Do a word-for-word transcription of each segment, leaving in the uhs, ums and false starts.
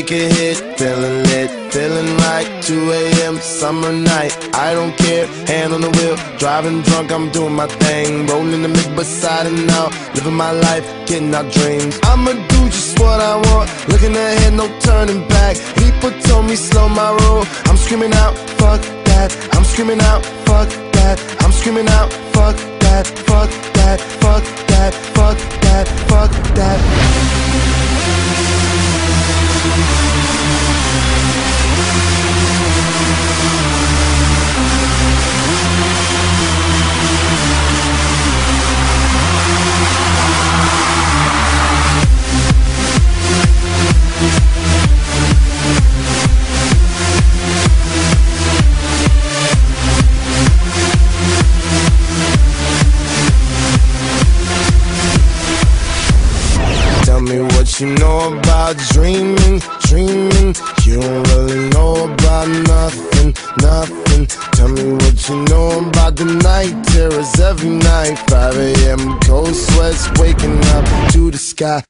take a hit, feeling lit, feeling like two A M summer night. I don't care, hand on the wheel, driving drunk, I'm doing my thing, rolling the mid beside and out, living my life, getting our dreams. I'ma do just what I want, looking ahead, no turning back. People told me slow my roll, I'm screaming out, fuck that. I'm screaming out, fuck that. I'm screaming out, fuck that, fuck that, fuck that, fuck that, fuck that. Tell me what you know about dreaming, dreaming. You don't really know about nothing, nothing. Tell me what you know about the night terrors every night. five A M cold sweats waking up to the sky.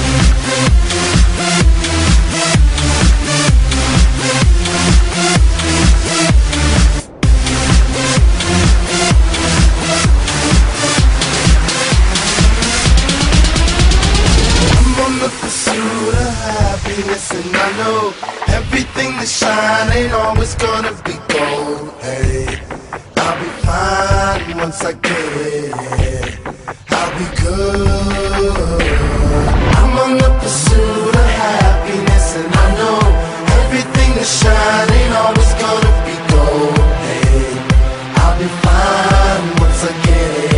And I know everything that shine ain't always gonna be gold. Hey, I'll be fine once I get it. I'll be good. I'm on the pursuit of happiness, and I know everything that shine ain't always gonna be gold. Hey, I'll be fine once I get it.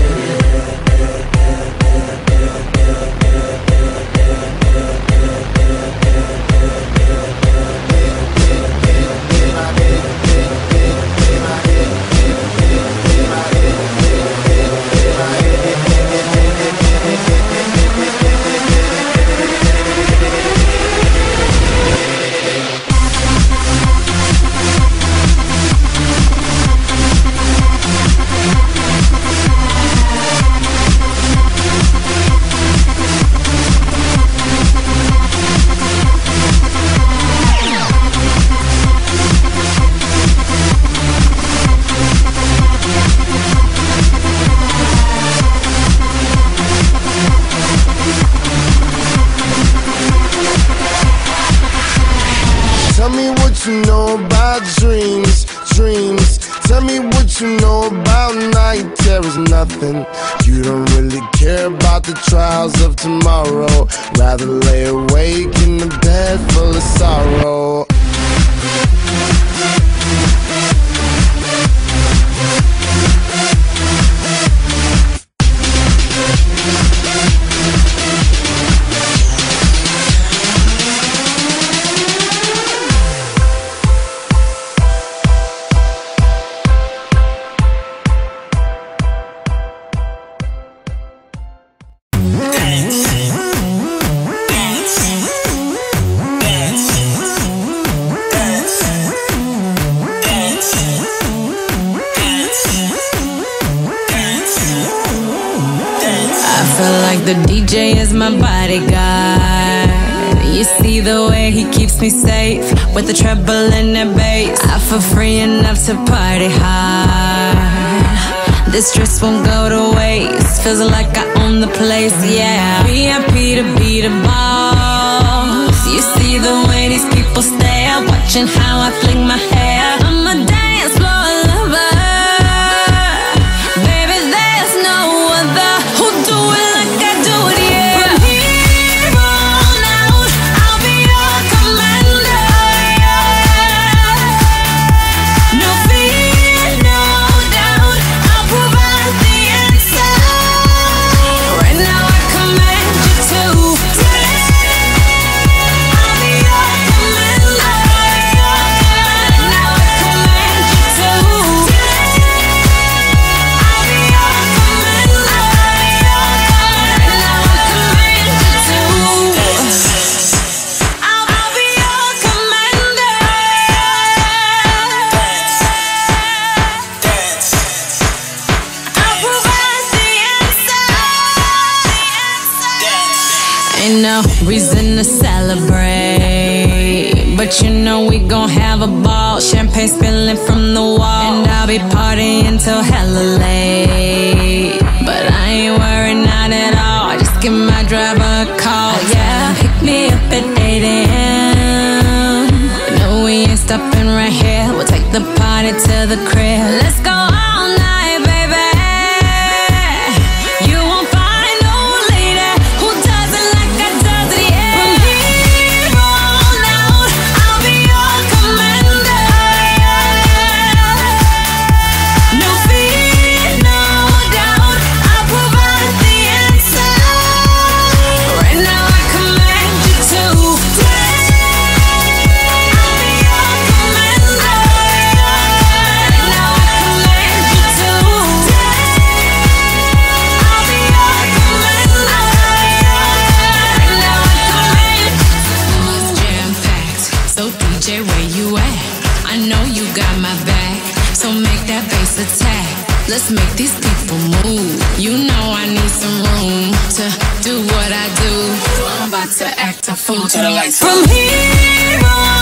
Tell me what you know about dreams, dreams. Tell me what you know about night terrors, nothing. You don't really care about the trials of tomorrow. Rather lay awake in the bed full of sorrow. The D J is my bodyguard. You see the way he keeps me safe with the treble and the bass. I feel free enough to party hard. This dress won't go to waste. Feels like I own the place, yeah. V I P to be the boss. You see the way these people stare, watching how I fling my hair. I'm a dance floor lover. Baby, there's no other who do it like I do it, yeah. From here on out, I'll be your commander, yeah. No fear, no doubt, I'll provide the answer. Right now I command you to I'll be your commander. Now I command you to I'll be your commander. Now I command you to I'll be your commander. I'll provide the answer. Ain't no reason to celebrate. but you know we gon' have a ball. Champagne spilling from the wall, and I'll be partying till hella late. But I ain't worried, not at all. Just give my driver a call, yeah. Pick me up at eight A M No, we ain't stopping right here. We'll take the party to the crib. Let's go all night, baby. You won't find no lady who does it like I does it, yeah. From here on out, I'll be your commander. No fear, no doubt, I'll provide the answer. Right now I command you to dance. I'll be your commander. Right now I command you to dance. I'll be your commander. Right now I command you to. It's jam-packed, so D J, where you at? I know you got my back, so make that bass attack. Let's make these people move. You know I need some room to do what I do. I'm about to act a fool to the lights. From here on